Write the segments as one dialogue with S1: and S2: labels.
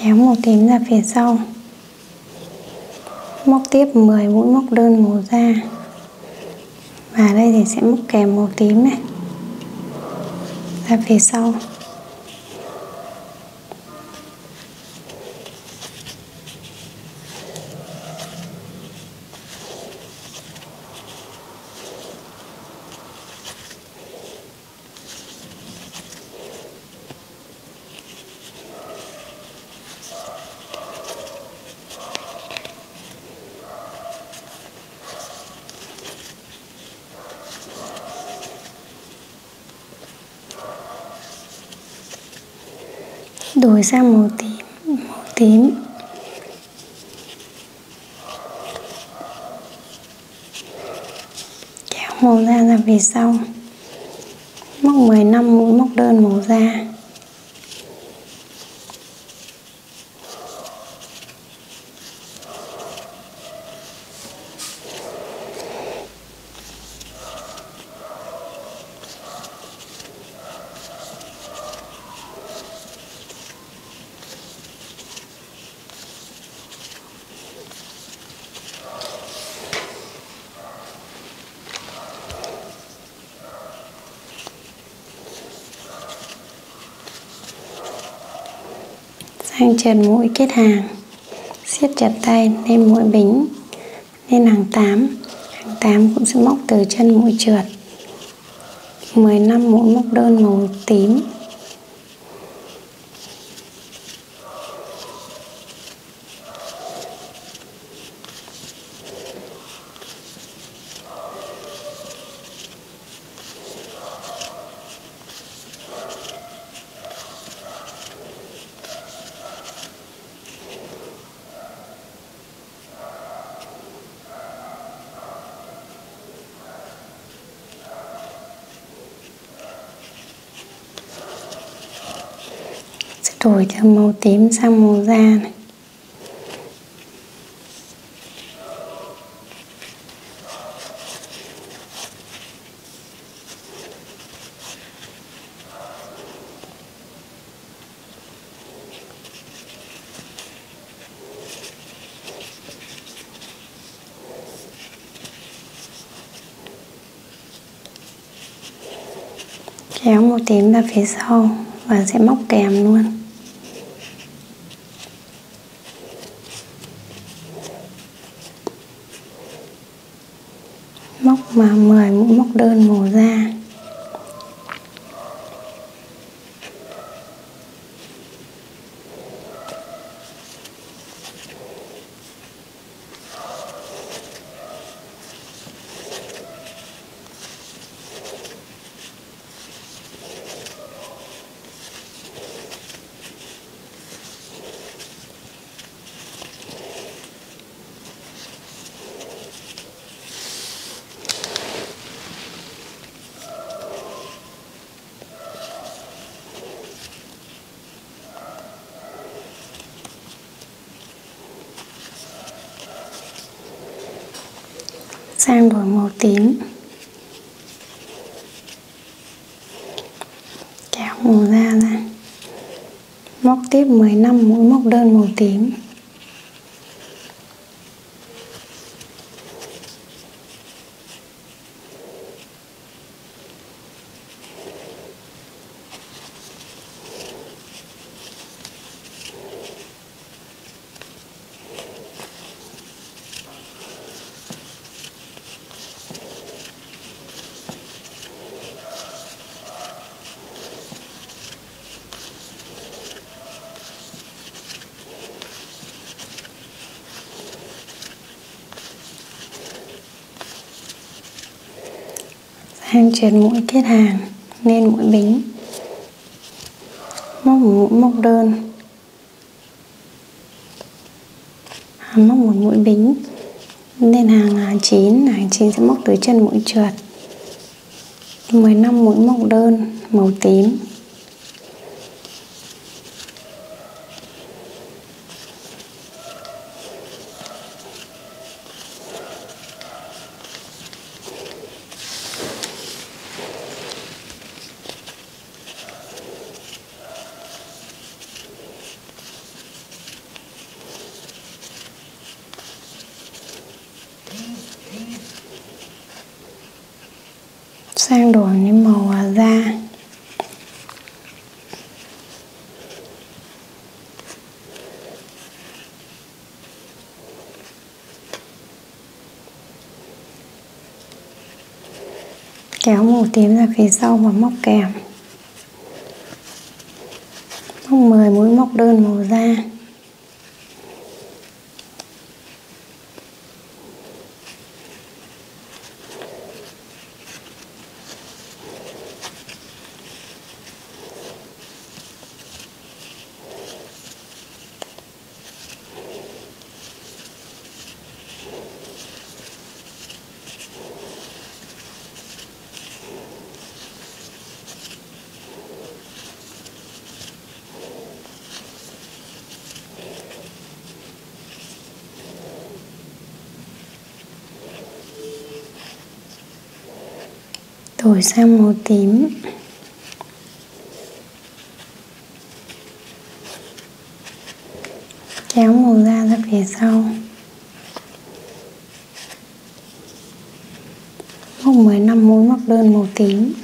S1: kéo màu tím ra phía sau, móc tiếp 10 mũi móc đơn màu da, và đây thì sẽ móc kèm màu tím này ra phía sau. Đổi sang màu tím, kéo màu da ra phía sau, móc 15 mũi móc đơn màu da, sang trượt mũi kết hàng, siết chặt tay lên mũi bính, lên hàng 8. Hàng 8 cũng sẽ móc từ chân mũi trượt 15 mũi móc đơn màu tím, đổi từ màu tím sang màu da này. Kéo màu tím ra phía sau và sẽ móc kèm luôn. Móc mà 10 mũi móc đơn màu da. Sang đổi màu tím, kéo màu da ra, móc tiếp 15 mũi móc đơn màu tím. Sang trượt mũi kết hàng lên mũi bính, móc một mũi móc đơn, móc một mũi bính lên hàng 9. Hàng 9 sẽ móc từ chân mũi trượt 15 mũi móc đơn màu tím. sang đổi đến màu da. Kéo màu tím ra phía sau và móc kèm. Móc 10 mũi móc đơn màu da. Đổi sang màu tím. Kéo màu da ra phía sau. Móc 15 mũi móc đơn màu tím.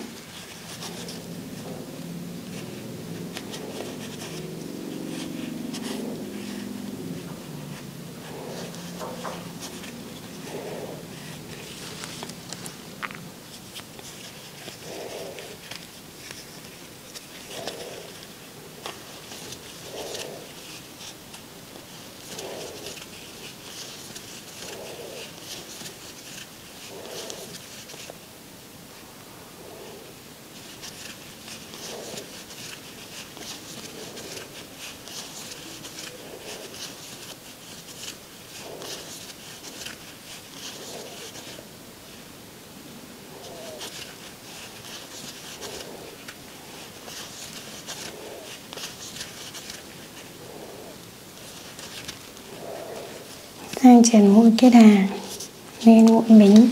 S1: Sang chèn mũi kết hàng lên mũi bính.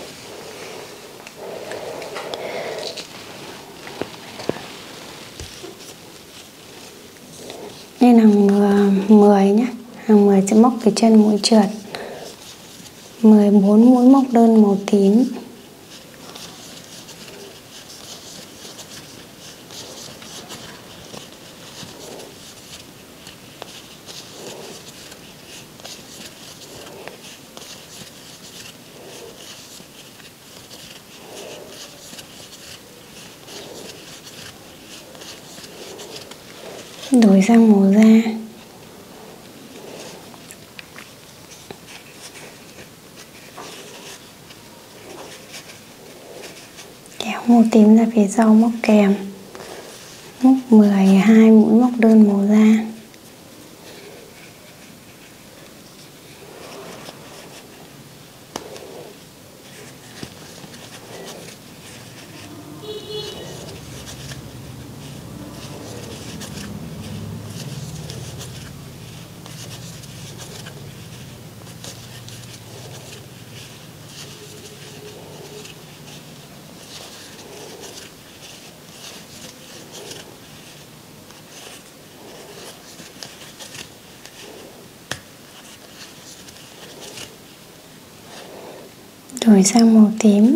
S1: Lên hàng 10 nhé. Hàng 10 sẽ móc từ chân mũi trượt 14 mũi móc đơn màu tím. Đổi sang màu da. Kéo màu tím ra phía sau móc kèm. Móc 12 mũi móc đơn màu da. Đổi sang màu tím.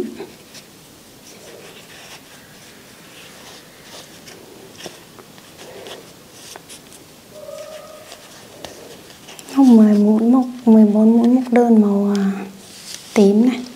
S1: Móc 10 mũi móc 14 mũi móc đơn màu tím này.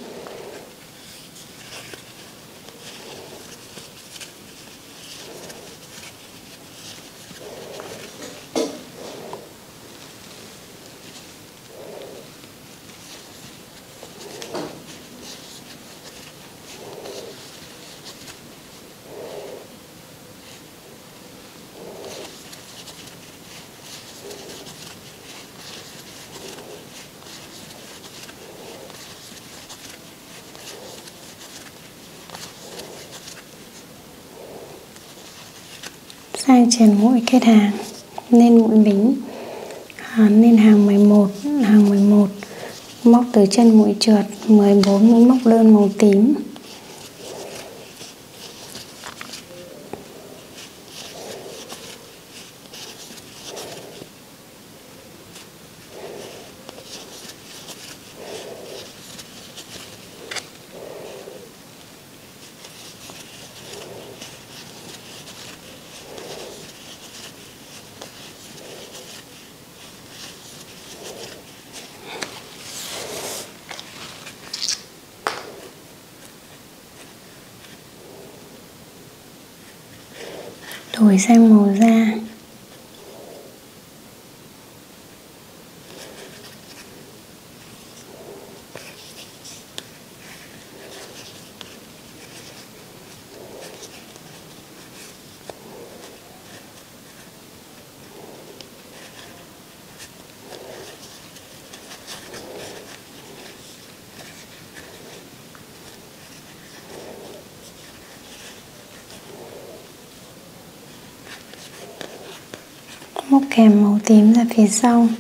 S1: Sang chèn mũi kết hàng lên mũi bính. Lên hàng 11, hàng 11 móc từ chân mũi trượt 14 mũi móc đơn màu tím. Đổi sang màu da. Móc kèm màu tím ra phía sau,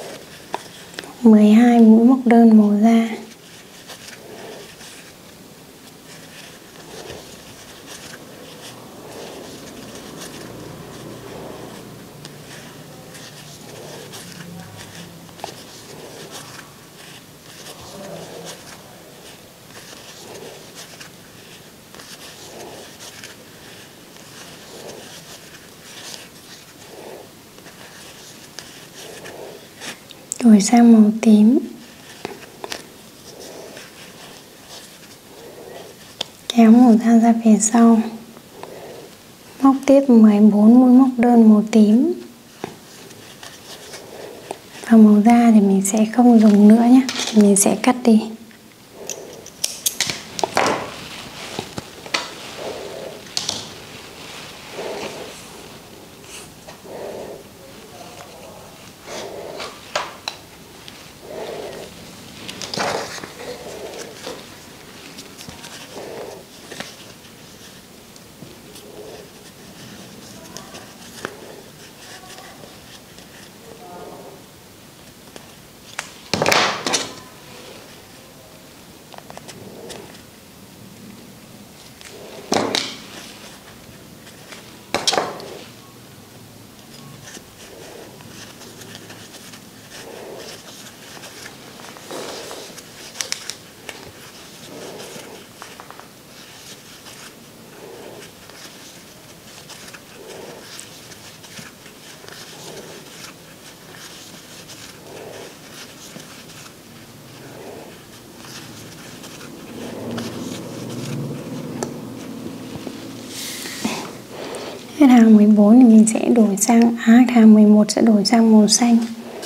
S1: 12 mũi móc đơn màu da. Đổi sang màu tím, kéo màu da ra phía sau, móc tiếp 14 mũi móc đơn màu tím. Và màu da thì mình sẽ không dùng nữa nhé, mình sẽ cắt đi. Hết hàng 14 thì mình sẽ đổi sang hàng 11 sẽ đổi sang màu xanh.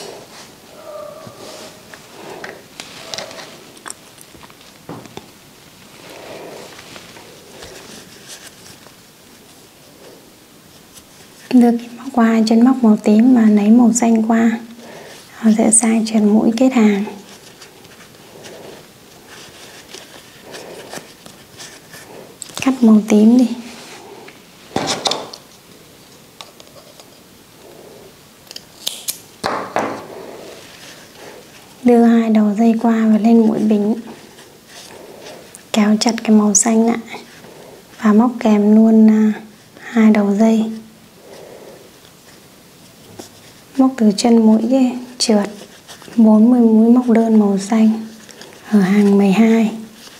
S1: Đưa cái móc qua hai chân móc màu tím và lấy màu xanh qua. Họ sẽ sang trượt mũi kết hàng. Cắt màu tím đi. Đưa hai đầu dây qua và lên mũi bính, kéo chặt cái màu xanh lại và móc kèm luôn hai đầu dây, móc từ chân mũi trượt 40 mũi móc đơn màu xanh ở hàng 12.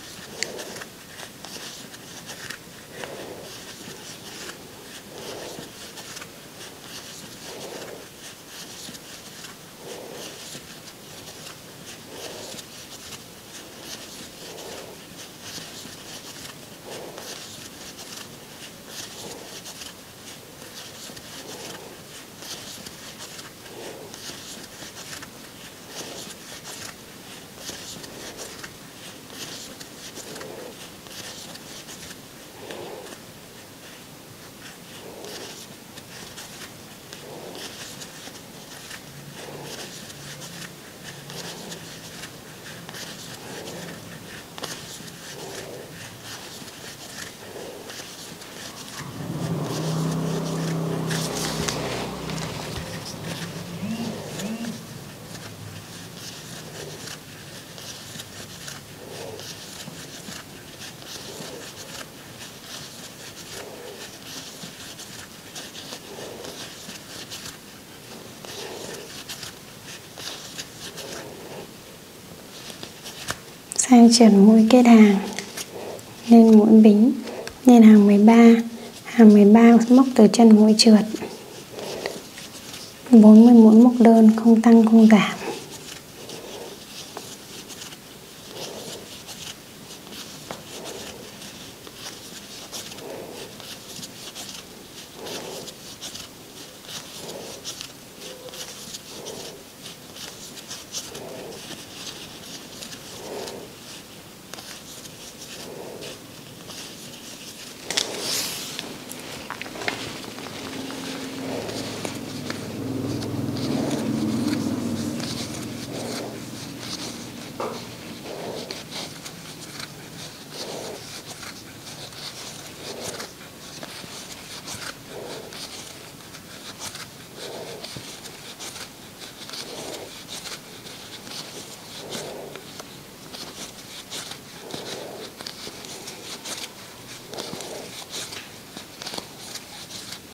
S1: Sang trượt mũi kết hàng, lên mũi bính, lên hàng 13. Hàng 13 móc từ chân mũi trượt 40 mũi móc đơn, không tăng không giảm.